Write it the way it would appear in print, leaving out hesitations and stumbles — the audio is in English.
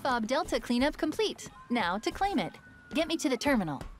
Fob Delta cleanup complete. Now to claim it. Get me to the terminal.